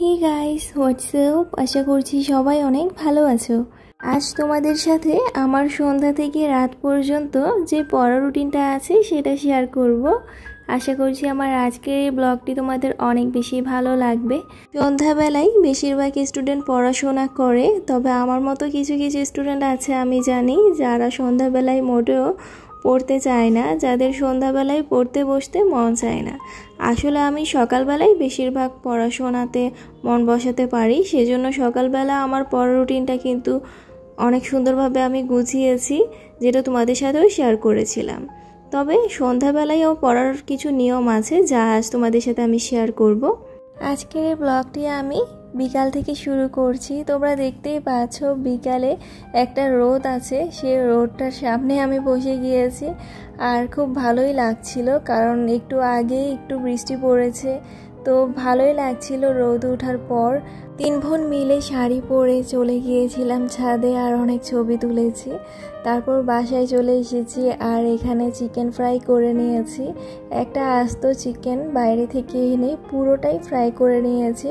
Hey guys WhatsApp, আশা করছি সবাই অনেক ভালো আছো। আজ তোমাদের সাথে আমার সন্ধ্যা থেকে রাত পর্যন্ত যে পড়া রুটিনটা আছে সেটা শেয়ার করব। আশা করছি আমার আজকের এই ব্লগটি তোমাদের অনেক বেশি ভালো লাগবে। সন্ধ্যাবেলায় বেশিরভাগ স্টুডেন্ট পড়াশোনা করে, তবে আমার মতো কিছু কিছু স্টুডেন্ট আছে আমি জানি যারা সন্ধ্যাবেলায় মোটেও পড়তে চায় না, যাদের সন্ধ্যাবেলায় পড়তে বসতে মন চায় না। আসলে আমি সকালবেলায় বেশিরভাগ পড়াশোনাতে মন বসাতে পারি, সেজন্য সকালবেলা আমার পড়ার রুটিনটা কিন্তু অনেক সুন্দরভাবে আমি গুছিয়েছি, যেটা তোমাদের সাথেও শেয়ার করেছিলাম। তবে সন্ধ্যাবেলায়ও পড়ার কিছু নিয়ম আছে যা আজ তোমাদের সাথে আমি শেয়ার করব। আজকের এই ব্লগটি আমি বিকাল থেকে শুরু করছি। তোমরা দেখতেই পাচ্ছ বিকালে একটা রোদ আছে, সেই রোদটার সামনে আমি বসে গিয়েছি আর খুব ভালোই লাগছিল, কারণ একটু আগে একটু বৃষ্টি পড়েছে, তো ভালোই লাগছিল রোদ ওঠার পর। 3 বোন মিলে শাড়ি পরে চলে গিয়েছিলাম ছাদে আর অনেক ছবি তুলেছি। তারপর বাসায় চলে এসেছি আর এখানে চিকেন ফ্রাই করে নিয়েছি। একটা আস্ত চিকেন বাইরে থেকে এনে পুরোটাই ফ্রাই করে নিয়েছি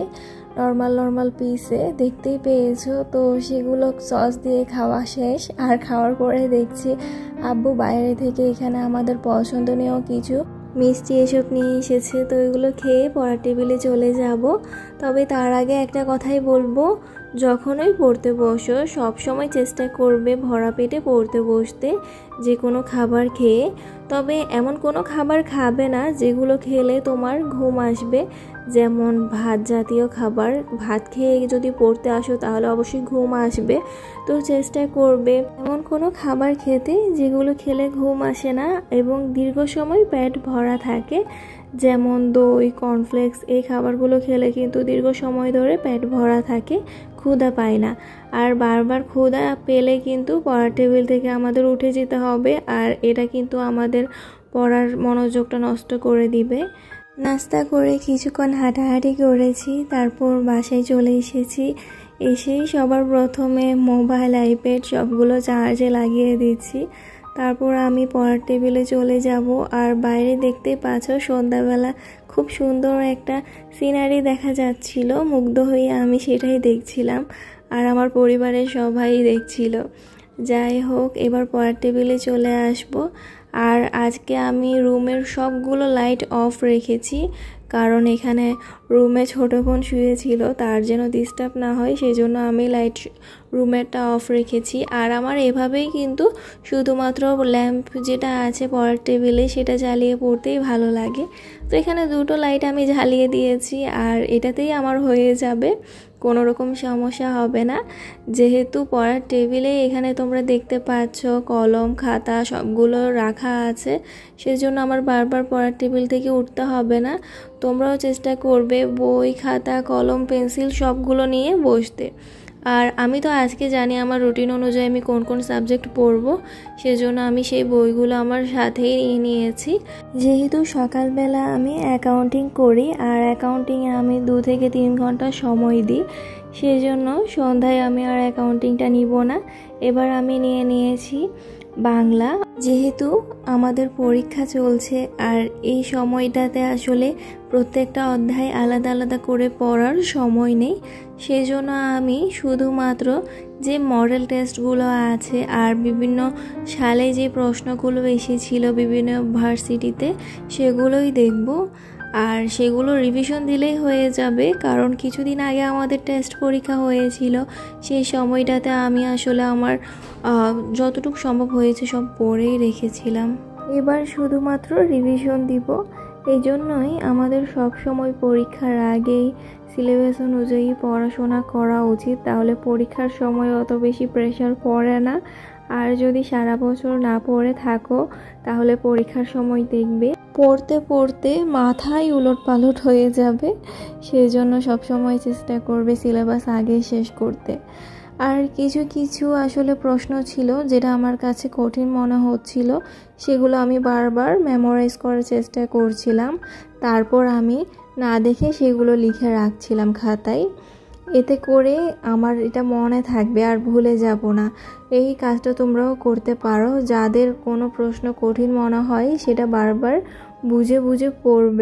নর্মাল পিসে, দেখতেই পেয়েছো। তো সেগুলো সস দিয়ে খাওয়া শেষ, আর খাওয়ার পরে দেখছি আব্বু বাইরে থেকে এখানে আমাদের পছন্দনীয় কিছু মিষ্টি এসব নিয়ে এসেছে, তো এগুলো খেয়ে পড়ার টেবিলে চলে যাব। তবে তার আগে একটা কথাই বলবো, যখনই পড়তে বসো সব সময় চেষ্টা করবে ভরা পেটে পড়তে বসতে, যে কোনো খাবার খেয়ে। তবে এমন কোনো খাবার খাবে না যেগুলো খেলে তোমার ঘুম আসবে, যেমন ভাত জাতীয় খাবার। ভাত খেয়ে যদি পড়তে আসো তাহলে অবশ্যই ঘুম আসবে, তো চেষ্টা করবে এমন কোনো খাবার খেতে যেগুলো খেলে ঘুম আসে না এবং দীর্ঘ সময় পেট ভরা থাকে, যেমন দই, কর্নফ্লেক্স। এই খাবারগুলো খেলে কিন্তু দীর্ঘ সময় ধরে পেট ভরা থাকে, ক্ষুধা পায় না। আর বারবার ক্ষুধা পেলে কিন্তু পড়ার টেবিল থেকে আমাদের উঠে যেতে হবে, আর এটা কিন্তু আমাদের পড়ার মনোযোগটা নষ্ট করে দিবে। নাস্তা করে কিছুক্ষণ হাঁটাহাঁটি করেছি, তারপর বাসায় চলে এসেছি। এসেই সবার প্রথমে মোবাইল, আইপ্যাড সবগুলো চার্জে লাগিয়ে দিচ্ছি। তারপর আমি পড়ার টেবিলে চলে যাব। আর বাইরে দেখতে পাচ্ছ সন্ধ্যাবেলা খুব সুন্দর একটা সিনারি দেখা যাচ্ছিল, মুগ্ধ হয়ে আমি সেটাই দেখছিলাম আর আমার পরিবারের সবাই দেখছিল। যাই হোক, এবার পড়ার টেবিলে চলে আসব। আর আজকে আমি রুমের সবগুলো লাইট অফ রেখেছি, কারণ এখানে রুমে ছোটো বোন শুয়েছিল, তার যেন ডিস্টার্ব না হয় সেজন্য আমি লাইট রুমেরটা অফ রেখেছি। আর আমার এভাবেই কিন্তু শুধুমাত্র ল্যাম্প যেটা আছে পড়ার টেবিলে সেটা জ্বালিয়ে পড়তেই ভালো লাগে। তো এখানে 2টো লাইট আমি জ্বালিয়ে দিয়েছি আর এটাতেই আমার হয়ে যাবে, কোনো রকম সমস্যা হবে না। যেহেতু পড়ার টেবিলে এখানে তোমরা দেখতে পাচ্ছ কলম, খাতা সবগুলো রাখা আছে, সেজন্য আমার বারবার পড়ার টেবিল থেকে উঠতে হবে না। তোমরাও চেষ্টা করবে বই, খাতা, কলম, পেন্সিল সবগুলো নিয়ে বসতে। আর আমি তো আজকে জানি আমার রুটিন অনুযায়ী আমি কোন কোন সাবজেক্ট পড়ব, সেজন্য আমি সেই বইগুলো আমার সাথেই নিয়ে নিয়েছি। যেহেতু সকালবেলা আমি অ্যাকাউন্টিং করি আর অ্যাকাউন্টিংয়ে আমি 2 থেকে 3 ঘন্টা সময় দিই, সেজন্য সন্ধ্যায় আমি আর অ্যাকাউন্টিংটা নিব না। এবার আমি নিয়ে নিয়েছি বাংলা। যেহেতু আমাদের পরীক্ষা চলছে আর এই সময়টাতে আসলে প্রত্যেকটা অধ্যায় আলাদা আলাদা করে পড়ার সময় নেই, সেজন্য আমি শুধুমাত্র যে মডেল টেস্টগুলো আছে আর বিভিন্ন সালে যে প্রশ্নগুলো এসেছিল বিভিন্ন ভার্সিটিতে সেগুলোই দেখব। আর সেগুলো রিভিশন দিলেই হয়ে যাবে, কারণ কিছুদিন আগে আমাদের টেস্ট পরীক্ষা হয়েছিল, সেই সময়টাতে আমি আসলে আমার যতটুকু সম্ভব হয়েছে সব পড়েই রেখেছিলাম। এবার শুধুমাত্র রিভিশন দিব। এই জন্যই আমাদের সব সময় পরীক্ষার আগেই সিলেবাস অনুযায়ী পড়াশোনা করা উচিত, তাহলে পরীক্ষার সময় অত বেশি প্রেশার পড়ে না। আর যদি সারা বছর না পড়ে থাকো তাহলে পরীক্ষার সময় দেখবে পড়তে পড়তে মাথায় উলটপালট হয়ে যাবে, সেজন্য সবসময় চেষ্টা করবে সিলেবাস আগে শেষ করতে। আর কিছু কিছু আসলে প্রশ্ন ছিল যেটা আমার কাছে কঠিন মনে হচ্ছিল, সেগুলো আমি বারবার মেমোরাইজ করার চেষ্টা করছিলাম, তারপর আমি না দেখে সেগুলো লিখে রাখছিলাম খাতায়। এতে করে আমার এটা মনে থাকবে আর ভুলে যাব না। এই কাজটা তোমরাও করতে পারো। যাদের কোনো প্রশ্ন কঠিন মনে হয় সেটা বারবার বুঝে বুঝে পড়বে,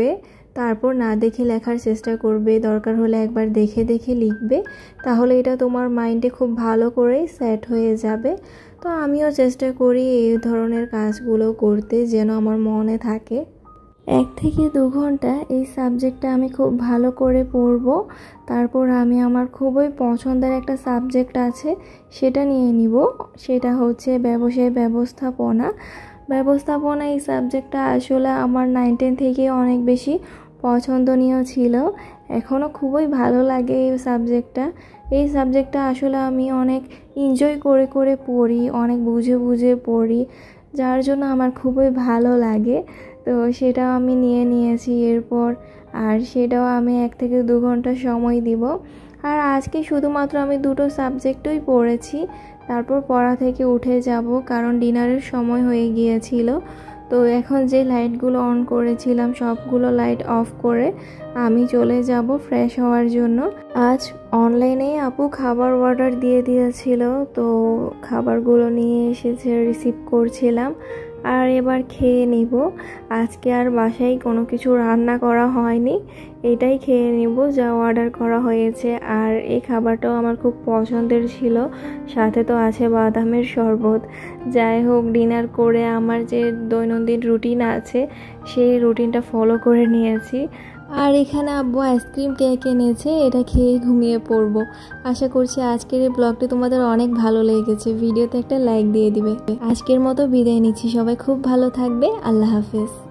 তারপর না দেখে লেখার চেষ্টা করবে, দরকার হলে একবার দেখে দেখে লিখবে, তাহলে এটা তোমার মাইন্ডে খুব ভালো করেই সেট হয়ে যাবে। তো আমিও চেষ্টা করি এই ধরনের কাজগুলো করতে, যেন আমার মনে থাকে। 1 থেকে 2 ঘন্টা এই সাবজেক্টটা আমি খুব ভালো করে পড়ব। তারপর আমি আমার খুবই পছন্দের একটা সাবজেক্ট আছে সেটা নিয়ে নিব, সেটা হচ্ছে ব্যবসায় ব্যবস্থাপনা। এই সাবজেক্টটা আসলে আমার 9-10 থেকে অনেক বেশি পছন্দনীয় ছিল, এখনও খুবই ভালো লাগে এই সাবজেক্টটা আসলে আমি অনেক এনজয় করে করে পড়ি, অনেক বুঝে বুঝে পড়ি, যার জন্য আমার খুবই ভালো লাগে। তো সেটাও আমি নিয়েছি এরপর, আর সেটাও আমি 1 থেকে 2 ঘন্টা সময় দিব। আর আজকে শুধুমাত্র আমি 2টো সাবজেক্টই পড়েছি, তারপর পড়া থেকে উঠে যাব, কারণ ডিনারের সময় হয়ে গিয়েছিল। তো এখন যে লাইটগুলো অন করেছিলাম সবগুলো লাইট অফ করে আমি চলে যাব ফ্রেশ হওয়ার জন্য। আজ অনলাইনে আপু খাবার অর্ডার দিয়ে দিয়েছিল, তো খাবারগুলো নিয়ে এসেছে, রিসিভ করছিলাম আর এবার খেয়ে নিব। আজকে আর বাসায় কোনো কিছু রান্না করা হয়নি, এটাই খেয়ে নিব যা অর্ডার করা হয়েছে। আর এই খাবারটাও আমার খুব পছন্দের ছিল, সাথে তো আছে বাদামের শরবত। যাই হোক, ডিনার করে আমার যে দৈনন্দিন রুটিন আছে সেই রুটিনটা ফলো করে নিয়েছি। আর এখানে আব্বু আইসক্রিম কেক এনেছে, এটা খেয়ে ঘুমিয়ে পড়বো। আশা করছি আজকের এই ব্লগটি তোমাদের অনেক ভালো লেগেছে, ভিডিওতে একটা লাইক দিয়ে দিবে। আজকের মতো বিদায় নিচ্ছি, সবাই খুব ভালো থাকবে, আল্লাহ হাফেজ।